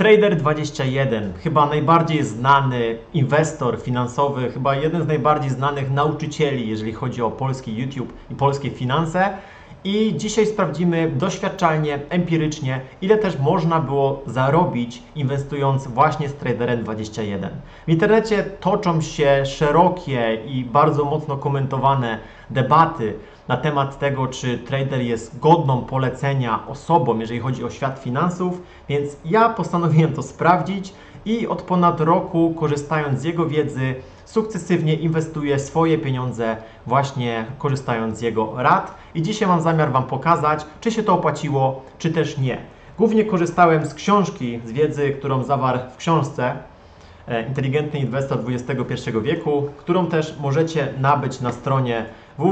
Trader21, chyba najbardziej znany inwestor finansowy, chyba jeden z najbardziej znanych nauczycieli, jeżeli chodzi o polski YouTube i polskie finanse. I dzisiaj sprawdzimy doświadczalnie, empirycznie, ile też można było zarobić inwestując właśnie z Traderem21. W internecie toczą się szerokie i bardzo mocno komentowane debaty na temat tego, czy trader jest godną polecenia osobą, jeżeli chodzi o świat finansów, więc ja postanowiłem to sprawdzić i od ponad roku, korzystając z jego wiedzy, sukcesywnie inwestuję swoje pieniądze właśnie korzystając z jego rad i dzisiaj mam zamiar Wam pokazać, czy się to opłaciło, czy też nie. Głównie korzystałem z książki, z wiedzy, którą zawarł w książce Inteligentny Inwestor XXI wieku, którą też możecie nabyć na stronie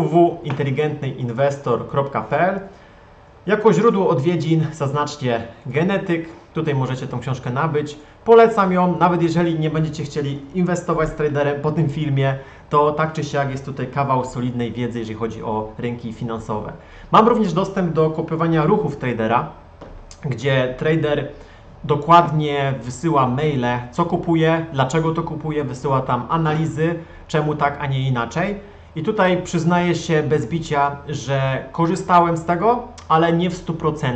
www.inteligentnyinwestor.pl. Jako źródło odwiedzin zaznaczcie genetyk, tutaj możecie tą książkę nabyć. Polecam ją, nawet jeżeli nie będziecie chcieli inwestować z traderem po tym filmie, to tak czy siak jest tutaj kawał solidnej wiedzy, jeżeli chodzi o rynki finansowe. Mam również dostęp do kopiowania ruchów tradera, gdzie trader dokładnie wysyła maile, co kupuje, dlaczego to kupuje, wysyła tam analizy, czemu tak, a nie inaczej. I tutaj przyznaję się bez bicia, że korzystałem z tego, ale nie w 100%.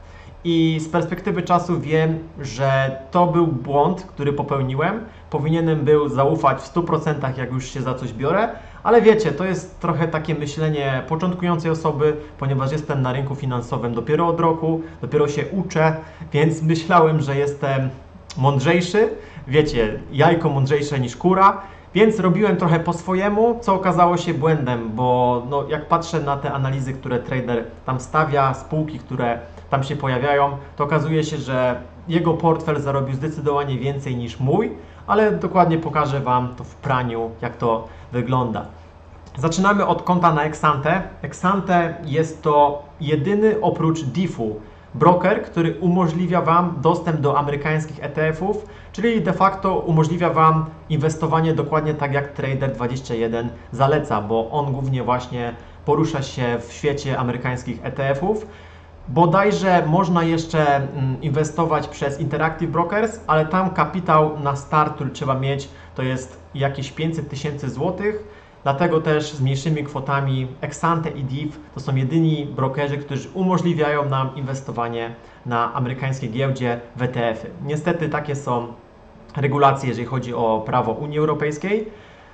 I z perspektywy czasu wiem, że to był błąd, który popełniłem. Powinienem był zaufać w 100%, jak już się za coś biorę, ale wiecie, to jest trochę takie myślenie początkującej osoby, ponieważ jestem na rynku finansowym dopiero od roku, dopiero się uczę, więc myślałem, że jestem mądrzejszy. Wiecie, jajko mądrzejsze niż kura. Więc robiłem trochę po swojemu, co okazało się błędem, bo jak patrzę na te analizy, które trader tam stawia, spółki, które tam się pojawiają, to okazuje się, że jego portfel zarobił zdecydowanie więcej niż mój, ale dokładnie pokażę Wam to w praniu, jak to wygląda. Zaczynamy od konta na Exante. Exante jest to jedyny oprócz DIF-u broker, który umożliwia Wam dostęp do amerykańskich ETF-ów, czyli de facto umożliwia Wam inwestowanie dokładnie tak jak Trader21 zaleca, bo on głównie właśnie porusza się w świecie amerykańskich ETF-ów. Bodajże można jeszcze inwestować przez Interactive Brokers, ale tam kapitał na start, który trzeba mieć, to jest jakieś 500 000 złotych. Dlatego też z mniejszymi kwotami Exante i DIF to są jedyni brokerzy, którzy umożliwiają nam inwestowanie na amerykańskiej giełdzie w ETF-y. Niestety takie są regulacje, jeżeli chodzi o prawo Unii Europejskiej.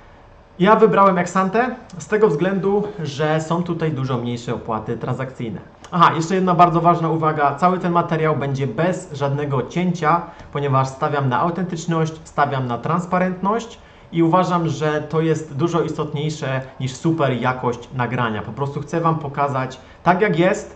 Ja wybrałem Exante z tego względu, że są tutaj dużo mniejsze opłaty transakcyjne. Aha, jeszcze jedna bardzo ważna uwaga. Cały ten materiał będzie bez żadnego cięcia, ponieważ stawiam na autentyczność, stawiam na transparentność i uważam, że to jest dużo istotniejsze niż super jakość nagrania. Po prostu chcę Wam pokazać tak jak jest,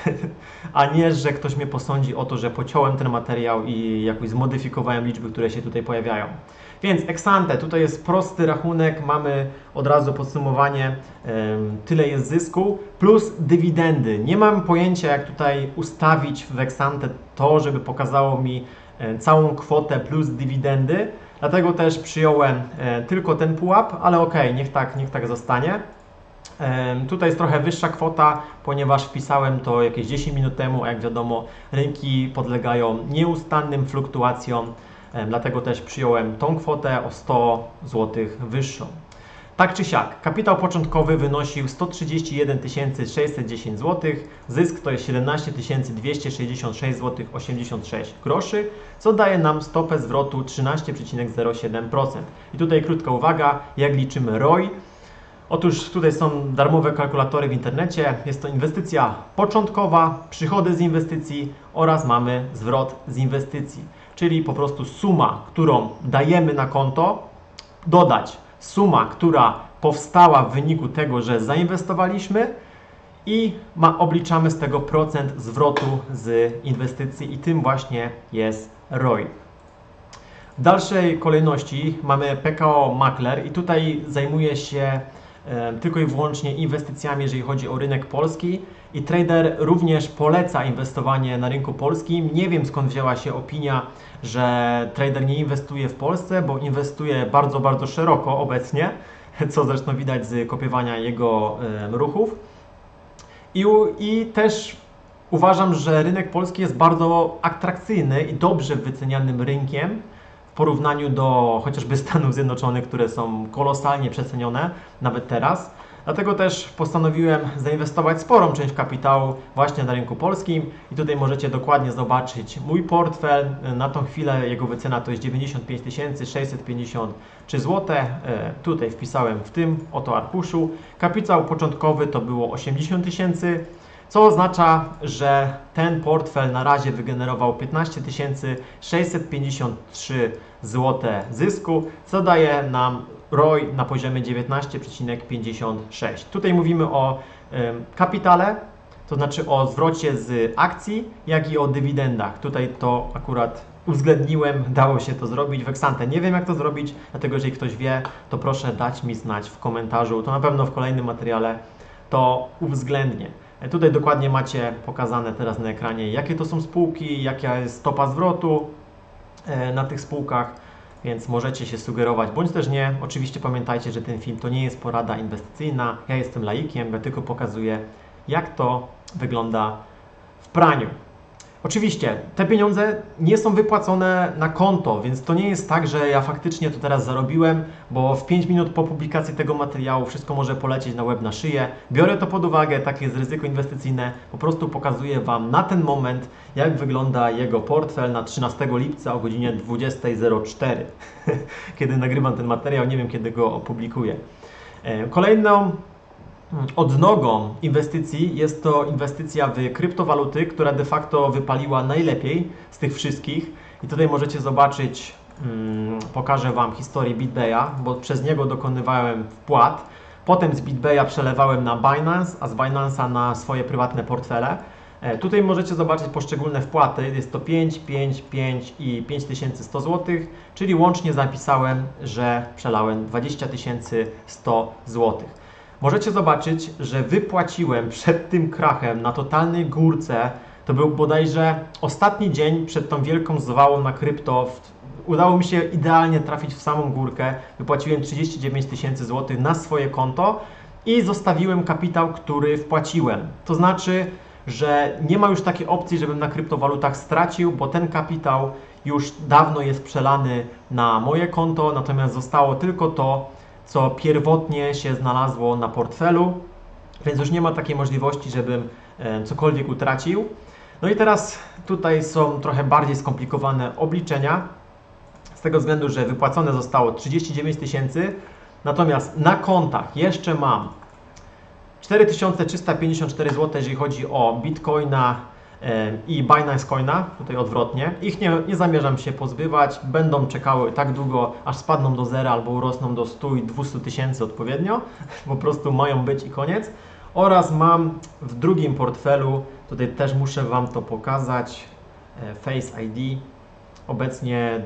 a nie, że ktoś mnie posądzi o to, że pociąłem ten materiał i jakoś zmodyfikowałem liczby, które się tutaj pojawiają. Więc Exante, tutaj jest prosty rachunek, mamy od razu podsumowanie, tyle jest zysku, plus dywidendy. Nie mam pojęcia, jak tutaj ustawić w Exante to, żeby pokazało mi całą kwotę plus dywidendy, dlatego też przyjąłem tylko ten pułap, ale ok, niech tak zostanie. Tutaj jest trochę wyższa kwota, ponieważ wpisałem to jakieś 10 minut temu, a jak wiadomo, rynki podlegają nieustannym fluktuacjom, dlatego też przyjąłem tą kwotę o 100 zł wyższą. Tak czy siak, kapitał początkowy wynosił 131 610 zł, zysk to jest 17 266 zł 86 groszy, co daje nam stopę zwrotu 13,07%. I tutaj krótka uwaga, jak liczymy ROI. Otóż tutaj są darmowe kalkulatory w internecie, jest to inwestycja początkowa, przychody z inwestycji oraz mamy zwrot z inwestycji, czyli po prostu suma, którą dajemy na konto, dodać suma, która powstała w wyniku tego, że zainwestowaliśmy i obliczamy z tego procent zwrotu z inwestycji i tym właśnie jest ROI. W dalszej kolejności mamy PKO Makler i tutaj zajmuje się tylko i wyłącznie inwestycjami, jeżeli chodzi o rynek polski i trader również poleca inwestowanie na rynku polskim. Nie wiem, skąd wzięła się opinia, że trader nie inwestuje w Polsce, bo inwestuje bardzo, bardzo szeroko obecnie, co zresztą widać z kopiowania jego ruchów. I też Uważam, że rynek polski jest bardzo atrakcyjny i dobrze wycenianym rynkiem w porównaniu do chociażby Stanów Zjednoczonych, które są kolosalnie przecenione, nawet teraz. Dlatego też postanowiłem zainwestować sporą część kapitału właśnie na rynku polskim i tutaj możecie dokładnie zobaczyć mój portfel. Na tą chwilę jego wycena to jest 95 653 zł. Tutaj wpisałem w tym oto arkuszu. Kapitał początkowy to było 80 tysięcy, co oznacza, że ten portfel na razie wygenerował 15 653 zł zysku, co daje nam ROI na poziomie 19,56. Tutaj mówimy o kapitale, to znaczy o zwrocie z akcji, jak i o dywidendach. Tutaj to akurat uwzględniłem, dało się to zrobić w ex-ante. Nie wiem jak to zrobić, dlatego jeżeli ktoś wie, to proszę dać mi znać w komentarzu. To na pewno w kolejnym materiale to uwzględnię. Tutaj dokładnie macie pokazane teraz na ekranie, jakie to są spółki, jaka jest stopa zwrotu na tych spółkach, więc możecie się sugerować, bądź też nie. Oczywiście pamiętajcie, że ten film to nie jest porada inwestycyjna, ja jestem laikiem, ja tylko pokazuję, jak to wygląda w praniu. Oczywiście te pieniądze nie są wypłacone na konto, więc to nie jest tak, że ja faktycznie to teraz zarobiłem, bo w 5 minut po publikacji tego materiału wszystko może polecieć na łeb na szyję. Biorę to pod uwagę, takie jest ryzyko inwestycyjne. Po prostu pokazuję Wam na ten moment, jak wygląda jego portfel na 13 lipca o godzinie 20:04. Kiedy nagrywam ten materiał, nie wiem kiedy go opublikuję. Kolejną odnogą inwestycji jest to inwestycja w kryptowaluty, która de facto wypaliła najlepiej z tych wszystkich. I tutaj możecie zobaczyć, pokażę Wam historię BitBaya, bo przez niego dokonywałem wpłat. Potem z BitBaya przelewałem na Binance, a z Binance'a na swoje prywatne portfele. Tutaj możecie zobaczyć poszczególne wpłaty. Jest to 5, 5, 5 i 5100 zł, czyli łącznie zapisałem, że przelałem 20 100 zł. Możecie zobaczyć, że wypłaciłem przed tym krachem na totalnej górce. To był bodajże ostatni dzień przed tą wielką zwałą na krypto. Udało mi się idealnie trafić w samą górkę. Wypłaciłem 39 tysięcy złotych na swoje konto i zostawiłem kapitał, który wpłaciłem. To znaczy, że nie ma już takiej opcji, żebym na kryptowalutach stracił, bo ten kapitał już dawno jest przelany na moje konto, natomiast zostało tylko to, co pierwotnie się znalazło na portfelu, więc już nie ma takiej możliwości, żebym cokolwiek utracił. No i teraz tutaj są trochę bardziej skomplikowane obliczenia, z tego względu, że wypłacone zostało 39 tysięcy, natomiast na kontach jeszcze mam 4354 zł, jeżeli chodzi o Bitcoina i Binance Coina, tutaj odwrotnie. Ich nie zamierzam się pozbywać, będą czekały tak długo, aż spadną do zera albo urosną do 100 i 200 tysięcy odpowiednio. Po prostu mają być i koniec. Oraz mam w drugim portfelu, tutaj też muszę Wam to pokazać, Face ID, obecnie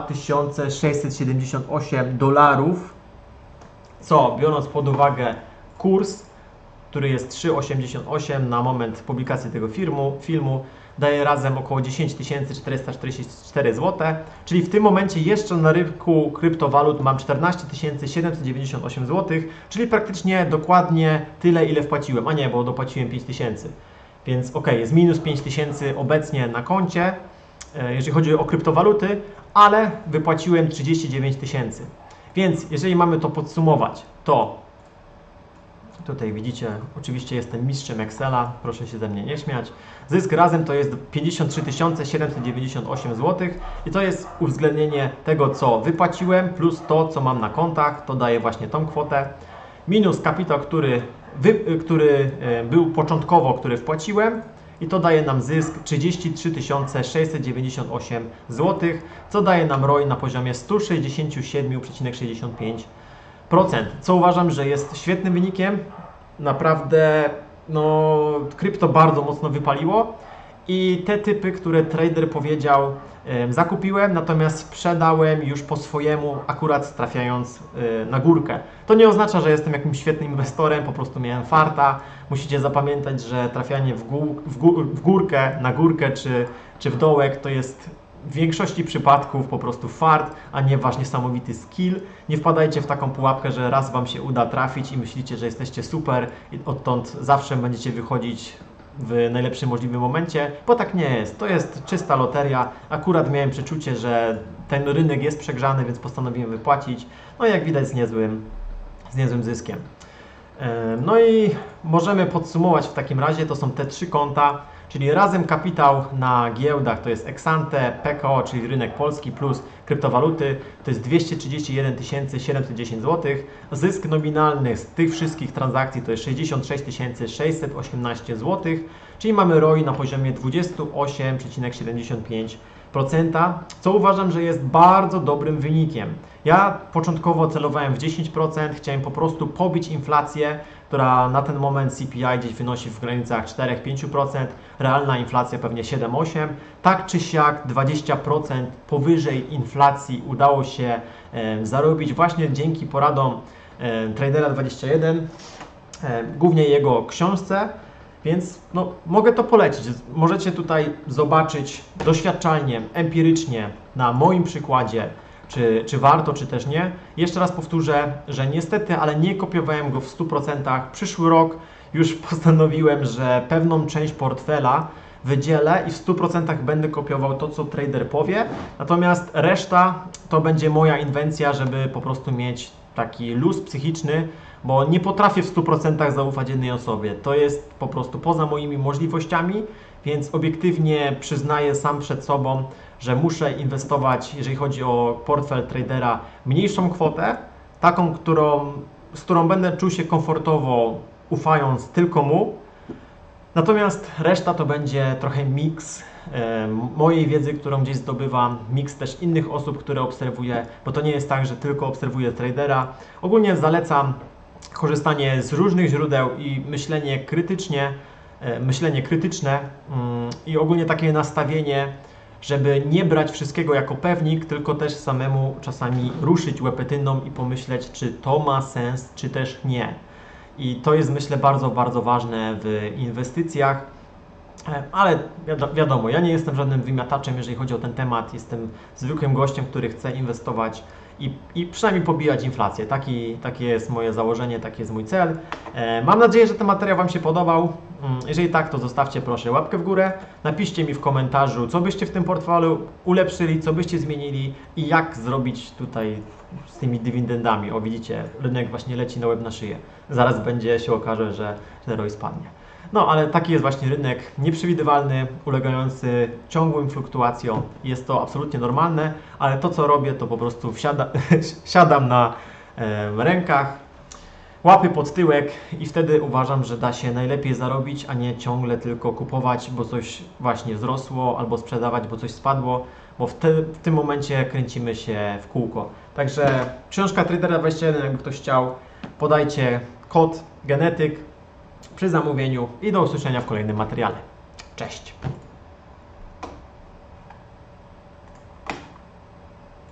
2678 dolarów, co biorąc pod uwagę kurs, który jest 3,88 na moment publikacji tego filmu, daje razem około 10 444 zł, czyli w tym momencie jeszcze na rynku kryptowalut mam 14 798 zł, czyli praktycznie dokładnie tyle, ile wpłaciłem, a nie, bo dopłaciłem 5 tysięcy. Więc ok, jest minus 5 tysięcy obecnie na koncie, jeżeli chodzi o kryptowaluty, ale wypłaciłem 39 tysięcy. Więc jeżeli mamy to podsumować, to tutaj widzicie, oczywiście jestem mistrzem Excela, proszę się ze mnie nie śmiać. Zysk razem to jest 53 798 zł i to jest uwzględnienie tego, co wypłaciłem, plus to, co mam na kontach, to daje właśnie tą kwotę, minus kapitał, który był początkowo, który wpłaciłem i to daje nam zysk 33 698 zł, co daje nam ROI na poziomie 167,65%, co uważam, że jest świetnym wynikiem. Naprawdę krypto bardzo mocno wypaliło i te typy, które trader powiedział, zakupiłem, natomiast sprzedałem już po swojemu, akurat trafiając na górkę. To nie oznacza, że jestem jakimś świetnym inwestorem, po prostu miałem farta. Musicie zapamiętać, że trafianie w górkę, na górkę czy w dołek to jest w większości przypadków po prostu fart, a nie wasz niesamowity skill. Nie wpadajcie w taką pułapkę, że raz Wam się uda trafić i myślicie, że jesteście super i odtąd zawsze będziecie wychodzić w najlepszym możliwym momencie, bo tak nie jest. To jest czysta loteria. Akurat miałem przeczucie, że ten rynek jest przegrzany, więc postanowiłem wypłacić. No i jak widać z niezłym zyskiem. No i możemy podsumować w takim razie, to są te 3 konta, czyli razem kapitał na giełdach to jest ex-ante, PKO, czyli rynek polski plus kryptowaluty, to jest 231 710 zł. Zysk nominalny z tych wszystkich transakcji to jest 66 618 zł, czyli mamy ROI na poziomie 28,75%, co uważam, że jest bardzo dobrym wynikiem. Ja początkowo celowałem w 10%, chciałem po prostu pobić inflację, która na ten moment CPI gdzieś wynosi w granicach 4-5%, realna inflacja pewnie 7-8%. Tak czy siak 20% powyżej inflacji udało się zarobić właśnie dzięki poradom Tradera21, głównie jego książce, więc no, mogę to polecić. Możecie tutaj zobaczyć doświadczalnie, empirycznie na moim przykładzie, czy warto, czy też nie. Jeszcze raz powtórzę, że niestety, ale nie kopiowałem go w 100%. Przyszły rok już postanowiłem, że pewną część portfela wydzielę i w 100% będę kopiował to, co trader powie. Natomiast reszta to będzie moja inwencja, żeby po prostu mieć taki luz psychiczny, bo nie potrafię w 100% zaufać jednej osobie. To jest po prostu poza moimi możliwościami, więc obiektywnie przyznaję sam przed sobą, że muszę inwestować, jeżeli chodzi o portfel tradera, mniejszą kwotę, taką, z którą będę czuł się komfortowo, ufając tylko mu. Natomiast reszta to będzie trochę miks mojej wiedzy, którą gdzieś zdobywam, miks też innych osób, które obserwuję, bo to nie jest tak, że tylko obserwuję tradera. Ogólnie zalecam korzystanie z różnych źródeł i myślenie krytyczne i ogólnie takie nastawienie, żeby nie brać wszystkiego jako pewnik, tylko też samemu czasami ruszyć łepetyną i pomyśleć, czy to ma sens, czy też nie. I to jest, myślę, bardzo, bardzo ważne w inwestycjach, ale wiadomo, ja nie jestem żadnym wymiataczem, jeżeli chodzi o ten temat, jestem zwykłym gościem, który chce inwestować i przynajmniej pobijać inflację. Takie jest moje założenie, taki jest mój cel. Mam nadzieję, że ten materiał Wam się podobał. Jeżeli tak, to zostawcie proszę łapkę w górę. Napiszcie mi w komentarzu, co byście w tym portfelu ulepszyli, co byście zmienili i jak zrobić tutaj z tymi dywidendami. O, widzicie, rynek właśnie leci na łeb na szyję. Zaraz się okaże, że ROI spadnie. No, ale taki jest właśnie rynek, nieprzewidywalny, ulegający ciągłym fluktuacjom. Jest to absolutnie normalne, ale to, co robię, to po prostu siadam na rękach, łapy pod tyłek i wtedy uważam, że da się najlepiej zarobić, a nie ciągle tylko kupować, bo coś właśnie wzrosło, albo sprzedawać, bo coś spadło, bo w tym momencie kręcimy się w kółko. Także książka Tradera21, jakby ktoś chciał, podajcie kod genetyk przy zamówieniu i do usłyszenia w kolejnym materiale. Cześć!